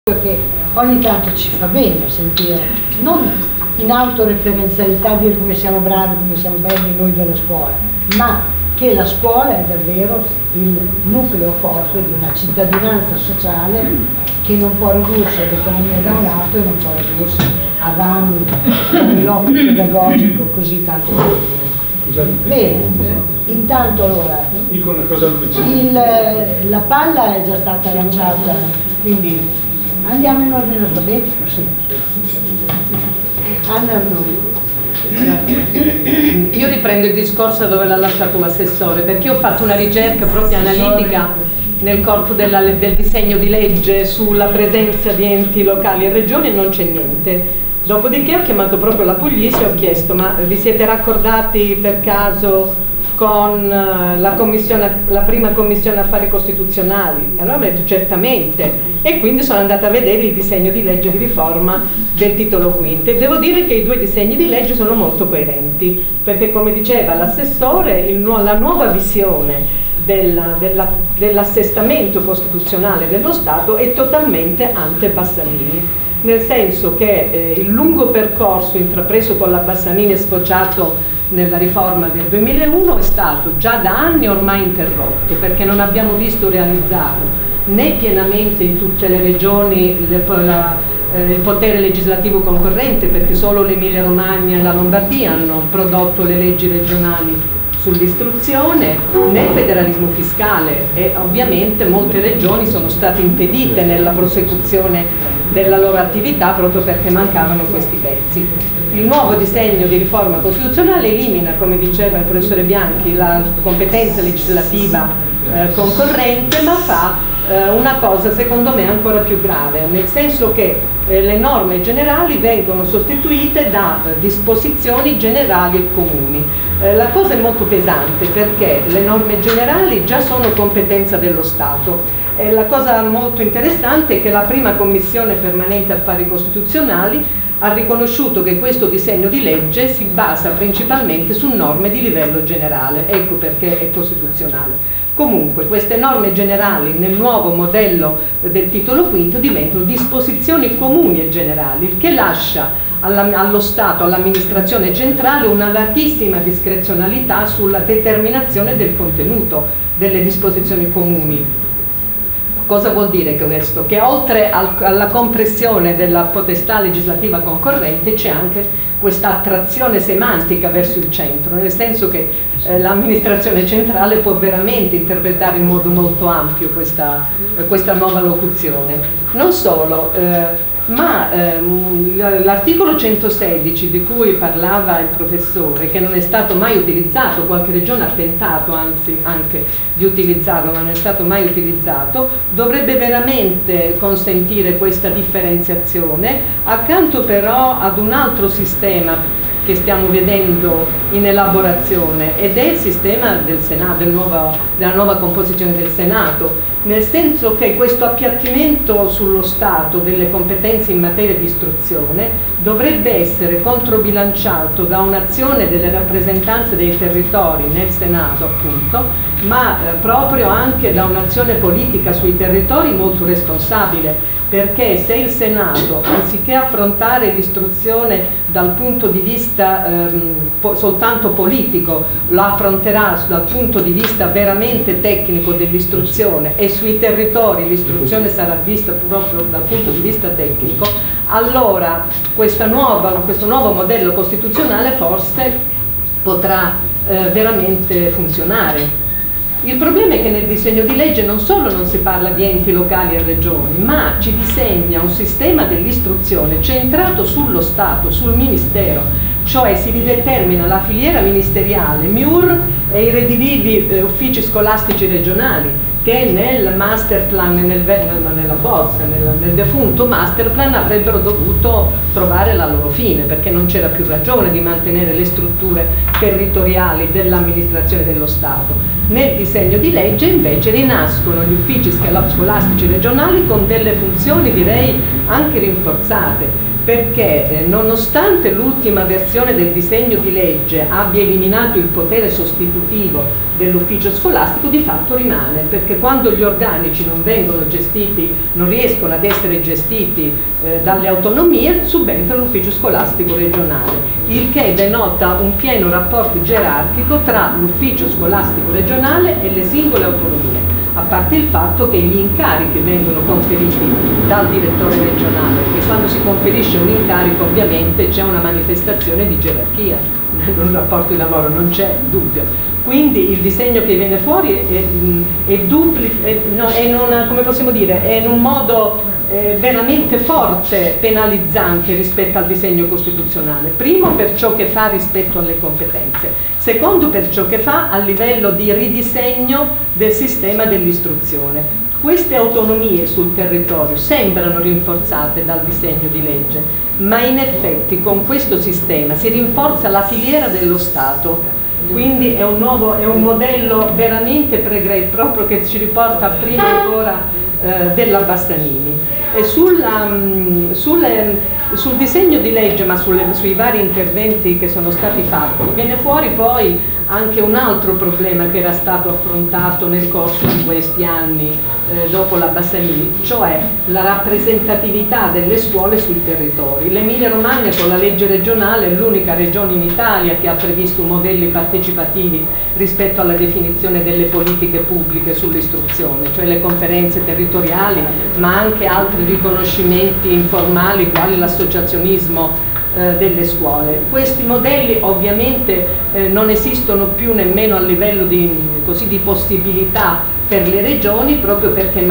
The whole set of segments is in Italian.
che ogni tanto ci fa bene sentire, non in autoreferenzialità dire come siamo bravi, come siamo belli noi della scuola, ma che la scuola è davvero il nucleo forte di una cittadinanza sociale che non può ridursi all'economia da un lato e non può ridursi a vanni come l'opera pedagogico così tanto bene. Bene, intanto allora la palla è già stata lanciata, quindi andiamo in ordine alfabetico, sì. Anna Arnoldi. Io riprendo il discorso dove l'ha lasciato l'assessore, perché ho fatto una ricerca proprio analitica nel corpo del disegno di legge sulla presenza di enti locali e regioni e non c'è niente. Dopodiché ho chiamato proprio la Puglisi e ho chiesto: ma vi siete raccordati per caso con la prima commissione affari costituzionali? E allora mi ha detto certamente, e quindi sono andata a vedere il disegno di legge di riforma del titolo quinto e devo dire che i due disegni di legge sono molto coerenti, perché come diceva l'assessore, la nuova visione dell'assestamento costituzionale dello Stato è totalmente ante Bassanini, nel senso che il lungo percorso intrapreso con la Bassanini e sfociato nella riforma del 2001 è stato già da anni ormai interrotto, perché non abbiamo visto realizzato né pienamente in tutte le regioni il potere legislativo concorrente, perché solo l'Emilia Romagna e la Lombardia hanno prodotto le leggi regionali sull'istruzione, né il federalismo fiscale, e ovviamente molte regioni sono state impedite nella prosecuzione della loro attività proprio perché mancavano questi pezzi. Il nuovo disegno di riforma costituzionale elimina, come diceva il professore Bianchi, la competenza legislativa concorrente, ma fa una cosa secondo me ancora più grave, nel senso che le norme generali vengono sostituite da disposizioni generali e comuni. La cosa è molto pesante perché le norme generali già sono competenza dello Stato. E la cosa molto interessante è che la prima commissione permanente affari costituzionali ha riconosciuto che questo disegno di legge si basa principalmente su norme di livello generale, ecco perché è costituzionale. Comunque queste norme generali nel nuovo modello del titolo quinto diventano disposizioni comuni e generali, il che lascia allo Stato, all'amministrazione centrale, una larghissima discrezionalità sulla determinazione del contenuto delle disposizioni comuni. Cosa vuol dire questo? Che oltre alla compressione della potestà legislativa concorrente c'è anche questa attrazione semantica verso il centro, nel senso che l'amministrazione centrale può veramente interpretare in modo molto ampio questa nuova locuzione. Non solo, ma l'articolo 116 di cui parlava il professore, che non è stato mai utilizzato, qualche regione ha tentato anzi anche di utilizzarlo ma non è stato mai utilizzato, dovrebbe veramente consentire questa differenziazione, accanto però ad un altro sistema che stiamo vedendo in elaborazione, ed è il sistema del Senato, della nuova composizione del Senato, nel senso che questo appiattimento sullo Stato delle competenze in materia di istruzione dovrebbe essere controbilanciato da un'azione delle rappresentanze dei territori nel Senato appunto, ma proprio anche da un'azione politica sui territori molto responsabile, perché se il Senato, anziché affrontare l'istruzione dal punto di vista soltanto politico, la affronterà dal punto di vista veramente tecnico dell'istruzione, e sui territori l'istruzione sarà vista proprio dal punto di vista tecnico, allora questo nuovo modello costituzionale forse potrà veramente funzionare. Il problema è che nel disegno di legge non solo non si parla di enti locali e regioni, ma ci disegna un sistema dell'istruzione centrato sullo Stato, sul Ministero, cioè si ridetermina la filiera ministeriale, MIUR e i reddivivi uffici scolastici regionali, che nel master plan, nella bozza, nel defunto master plan avrebbero dovuto trovare la loro fine, perché non c'era più ragione di mantenere le strutture territoriali dell'amministrazione dello Stato. Nel disegno di legge invece rinascono gli uffici scolastici regionali con delle funzioni direi anche rinforzate, perché nonostante l'ultima versione del disegno di legge abbia eliminato il potere sostitutivo dell'ufficio scolastico, di fatto rimane, perché quando gli organici non vengono gestiti, non riescono ad essere gestiti dalle autonomie, subentra l'ufficio scolastico regionale, il che denota un pieno rapporto gerarchico tra l'ufficio scolastico regionale e le singole autonomie, a parte il fatto che gli incarichi vengono conferiti dal direttore regionale, perché quando si conferisce un incarico ovviamente c'è una manifestazione di gerarchia nel rapporto di lavoro, non c'è dubbio. Quindi il disegno che viene fuori è in un modo veramente forte, penalizzante rispetto al disegno costituzionale. Primo, per ciò che fa rispetto alle competenze, secondo, per ciò che fa a livello di ridisegno del sistema dell'istruzione. Queste autonomie sul territorio sembrano rinforzate dal disegno di legge, ma in effetti con questo sistema si rinforza la filiera dello Stato. Quindi è un modello veramente pregresso, proprio che ci riporta prima ancora della Bassanini. E sul disegno di legge, ma sui vari interventi che sono stati fatti, viene fuori poi anche un altro problema che era stato affrontato nel corso di questi anni dopo la Bassanini, cioè la rappresentatività delle scuole sui territori. L'Emilia Romagna con la legge regionale è l'unica regione in Italia che ha previsto modelli partecipativi rispetto alla definizione delle politiche pubbliche sull'istruzione, cioè le conferenze territoriali, ma anche altri riconoscimenti informali quali l'associazionismo delle scuole. Questi modelli ovviamente non esistono più nemmeno a livello di possibilità per le regioni, proprio perché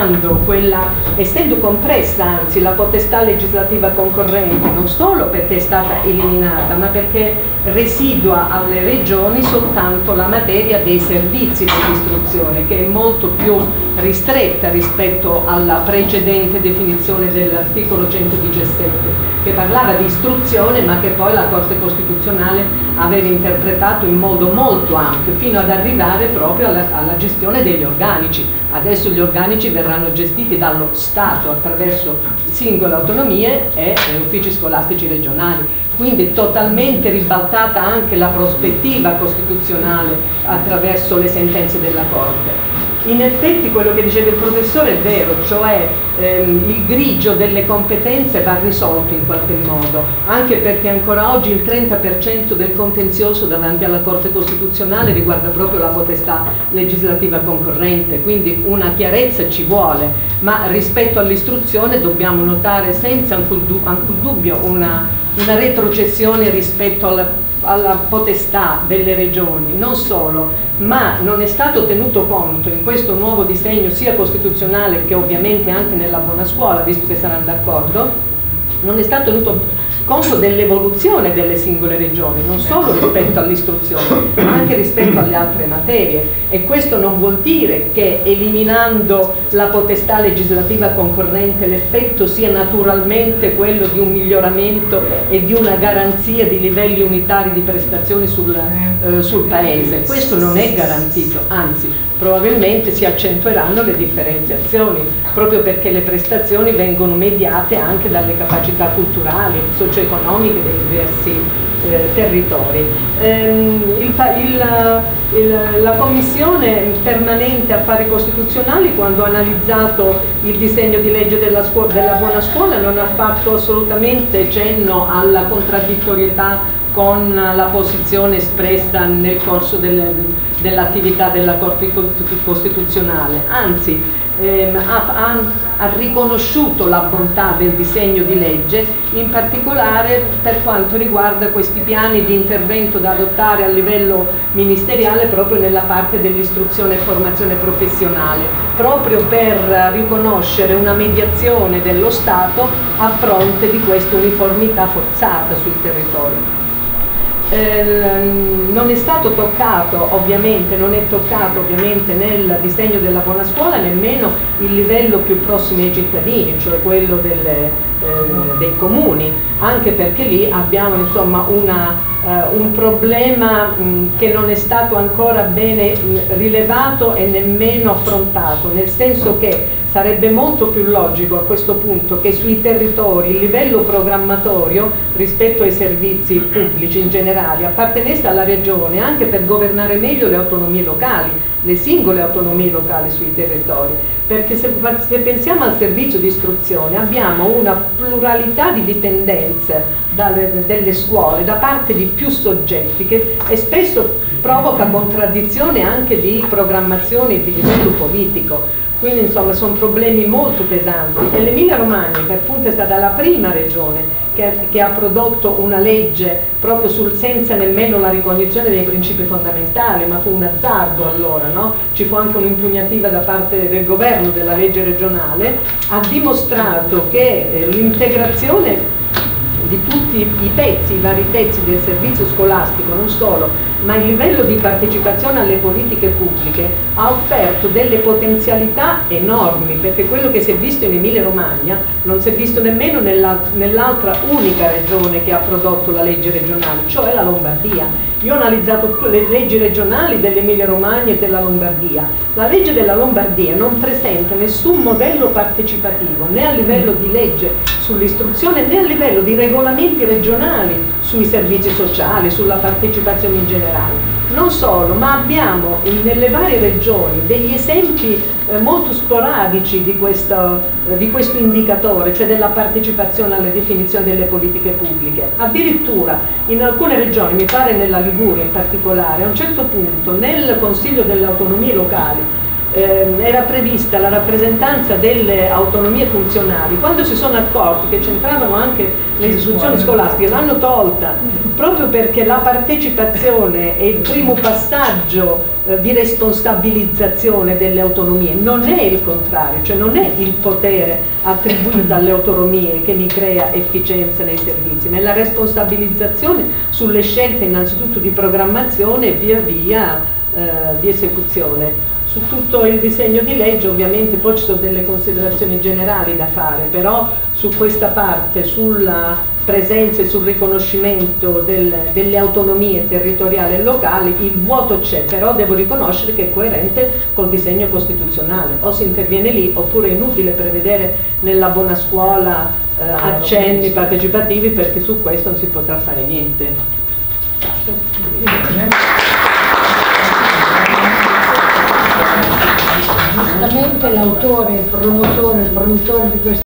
essendo compressa anzi la potestà legislativa concorrente, non solo perché è stata eliminata, ma perché residua alle regioni soltanto la materia dei servizi dell'istruzione, che è molto più ristretta rispetto alla precedente definizione dell'articolo 117, che parlava di istruzione, ma che poi la Corte Costituzionale aveva interpretato in modo molto ampio, fino ad arrivare proprio alla gestione degli organici. Adesso gli organici verranno gestiti dallo Stato attraverso singole autonomie e uffici scolastici regionali. Quindi è totalmente ribaltata anche la prospettiva costituzionale attraverso le sentenze della Corte. In effetti quello che diceva il professore è vero, cioè il grigio delle competenze va risolto in qualche modo, anche perché ancora oggi il 30% del contenzioso davanti alla Corte Costituzionale riguarda proprio la potestà legislativa concorrente, quindi una chiarezza ci vuole, ma rispetto all'istruzione dobbiamo notare senza alcun dubbio una retrocessione rispetto alla potestà delle regioni. Non solo, ma non è stato tenuto conto in questo nuovo disegno sia costituzionale che ovviamente anche nella buona scuola, visto che saranno d'accordo, non è stato tenuto conto dell'evoluzione delle singole regioni, non solo rispetto all'istruzione, ma anche rispetto alle altre materie. E questo non vuol dire che eliminando la potestà legislativa concorrente l'effetto sia naturalmente quello di un miglioramento e di una garanzia di livelli unitari di prestazioni sul Paese. Questo non è garantito, anzi probabilmente si accentueranno le differenziazioni, proprio perché le prestazioni vengono mediate anche dalle capacità culturali, socio-economiche dei diversi territori. La Commissione permanente affari costituzionali, quando ha analizzato il disegno di legge della buona scuola, non ha fatto assolutamente cenno alla contraddittorietà con la posizione espressa nel corso dell'attività della Corte Costituzionale, anzi ha riconosciuto la bontà del disegno di legge, in particolare per quanto riguarda questi piani di intervento da adottare a livello ministeriale proprio nella parte dell'istruzione e formazione professionale, proprio per riconoscere una mediazione dello Stato a fronte di questa uniformità forzata sul territorio. Non è stato toccato ovviamente, non è toccato ovviamente nel disegno della buona scuola nemmeno il livello più prossimo ai cittadini, cioè quello dei comuni, anche perché lì abbiamo insomma un problema che non è stato ancora bene rilevato e nemmeno affrontato, nel senso che sarebbe molto più logico a questo punto che sui territori il livello programmatorio rispetto ai servizi pubblici in generale appartenesse alla regione, anche per governare meglio le autonomie locali, le singole autonomie locali sui territori, perché se pensiamo al servizio di istruzione abbiamo una pluralità di dipendenze delle scuole da parte di più soggetti e spesso provoca contraddizione anche di programmazione di livello politico. Quindi insomma sono problemi molto pesanti e l'Emilia Romagna, che appunto è stata la prima regione che ha prodotto una legge proprio senza nemmeno la ricognizione dei principi fondamentali, ma fu un azzardo allora, no? Ci fu anche un'impugnativa da parte del governo della legge regionale, ha dimostrato che l'integrazione di tutti i pezzi, i vari pezzi del servizio scolastico, non solo, ma il livello di partecipazione alle politiche pubbliche ha offerto delle potenzialità enormi, perché quello che si è visto in Emilia Romagna non si è visto nemmeno nell'altra unica regione che ha prodotto la legge regionale, cioè la Lombardia. Io ho analizzato le leggi regionali dell'Emilia Romagna e della Lombardia. La legge della Lombardia non presenta nessun modello partecipativo, né a livello di legge sull'istruzione né a livello di regolamenti regionali sui servizi sociali, sulla partecipazione in generale. Non solo, ma abbiamo nelle varie regioni degli esempi molto sporadici di questo indicatore, cioè della partecipazione alle definizioni delle politiche pubbliche. Addirittura in alcune regioni, mi pare nella Liguria in particolare, a un certo punto nel Consiglio delle Autonomie Locali era prevista la rappresentanza delle autonomie funzionali. Quando si sono accorti che c'entravano anche le istituzioni scolastiche l'hanno tolta, proprio perché la partecipazione è il primo passaggio di responsabilizzazione delle autonomie, non è il contrario, cioè non è il potere attribuito alle autonomie che mi crea efficienza nei servizi, ma è la responsabilizzazione sulle scelte innanzitutto di programmazione e via via di esecuzione. Su tutto il disegno di legge ovviamente poi ci sono delle considerazioni generali da fare, però su questa parte, sulla presenza e sul riconoscimento delle autonomie territoriali e locali, il vuoto c'è, però devo riconoscere che è coerente col disegno costituzionale. O si interviene lì oppure è inutile prevedere nella buona scuola accenni partecipativi, perché su questo non si potrà fare niente. Giustamente l'autore, il promotore di questo